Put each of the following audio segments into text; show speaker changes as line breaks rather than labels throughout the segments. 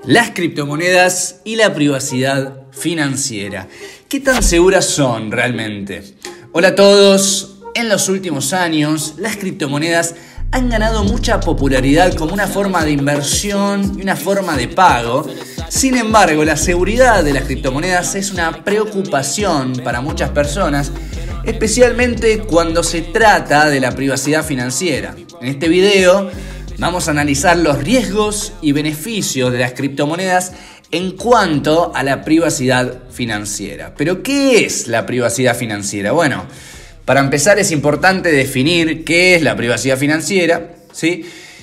Las criptomonedas y la privacidad financiera. ¿Qué tan seguras son realmente? Hola a todos. En los últimos años, las criptomonedas han ganado mucha popularidad como una forma de inversión y una forma de pago. Sin embargo, la seguridad de las criptomonedas es una preocupación para muchas personas, especialmente cuando se trata de la privacidad financiera. En este video vamos a analizar los riesgos y beneficios de las criptomonedas en cuanto a la privacidad financiera. ¿Pero qué es la privacidad financiera? Bueno, para empezar es importante definir qué es la privacidad financiera, ¿sí?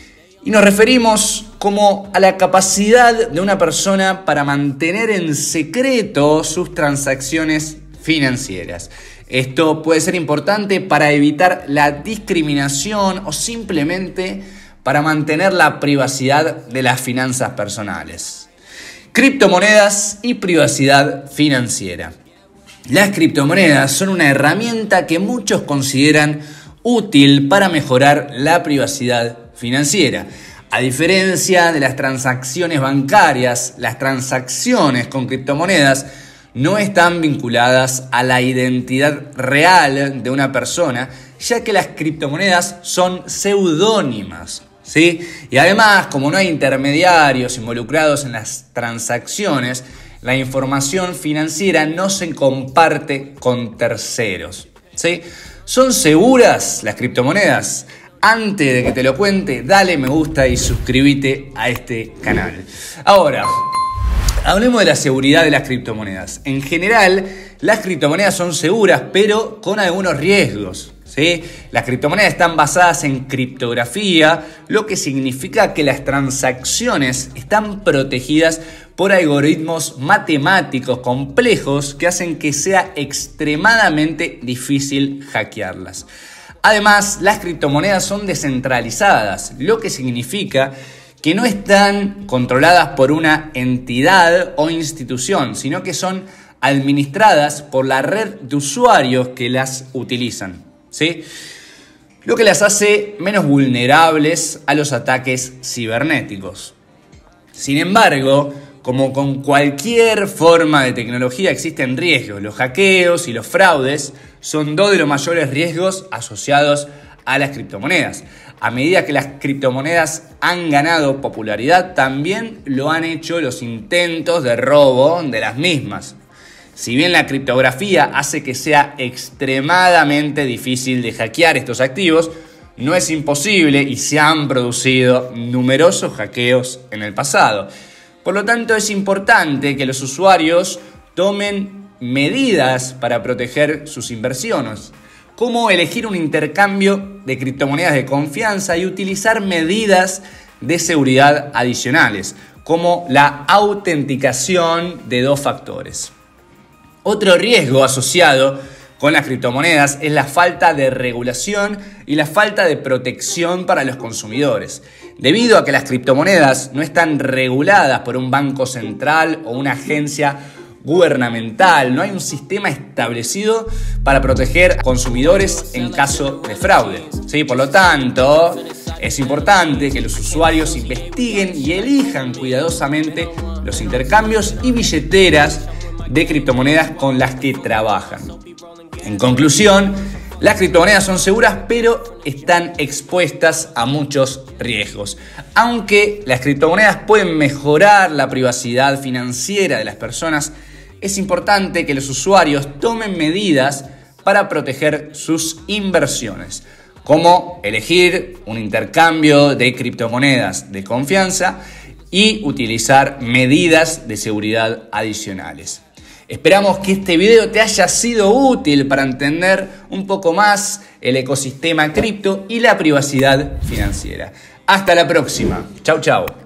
Y nos referimos como a la capacidad de una persona para mantener en secreto sus transacciones financieras. Esto puede ser importante para evitar la discriminación o simplemente para mantener la privacidad de las finanzas personales. Criptomonedas y privacidad financiera. Las criptomonedas son una herramienta que muchos consideran útil para mejorar la privacidad financiera. A diferencia de las transacciones bancarias, las transacciones con criptomonedas no están vinculadas a la identidad real de una persona, ya que las criptomonedas son seudónimas, ¿sí? Y además, como no hay intermediarios involucrados en las transacciones, la información financiera no se comparte con terceros, ¿sí? ¿Son seguras las criptomonedas? Antes de que te lo cuente, dale me gusta y suscríbete a este canal. Ahora, hablemos de la seguridad de las criptomonedas. En general, las criptomonedas son seguras, pero con algunos riesgos, ¿sí? Las criptomonedas están basadas en criptografía, lo que significa que las transacciones están protegidas por algoritmos matemáticos complejos que hacen que sea extremadamente difícil hackearlas. Además, las criptomonedas son descentralizadas, lo que significa que no están controladas por una entidad o institución, sino que son administradas por la red de usuarios que las utilizan, ¿sí? Lo que las hace menos vulnerables a los ataques cibernéticos. Sin embargo, como con cualquier forma de tecnología existen riesgos. Los hackeos y los fraudes son dos de los mayores riesgos asociados a las criptomonedas. A medida que las criptomonedas han ganado popularidad, también lo han hecho los intentos de robo de las mismas. Si bien la criptografía hace que sea extremadamente difícil de hackear estos activos, no es imposible y se han producido numerosos hackeos en el pasado. Por lo tanto, es importante que los usuarios tomen medidas para proteger sus inversiones, como elegir un intercambio de criptomonedas de confianza y utilizar medidas de seguridad adicionales, como la autenticación de 2 factores. Otro riesgo asociado con las criptomonedas es la falta de regulación y la falta de protección para los consumidores. Debido a que las criptomonedas no están reguladas por un banco central o una agencia gubernamental, no hay un sistema establecido para proteger a consumidores en caso de fraude, ¿sí? Por lo tanto, es importante que los usuarios investiguen y elijan cuidadosamente los intercambios y billeteras de criptomonedas con las que trabajan. En conclusión, las criptomonedas son seguras, pero están expuestas a muchos riesgos. Aunque las criptomonedas pueden mejorar la privacidad financiera de las personas, es importante que los usuarios tomen medidas para proteger sus inversiones, como elegir un intercambio de criptomonedas de confianza y utilizar medidas de seguridad adicionales. Esperamos que este video te haya sido útil para entender un poco más el ecosistema cripto y la privacidad financiera. Hasta la próxima. Chau, chau.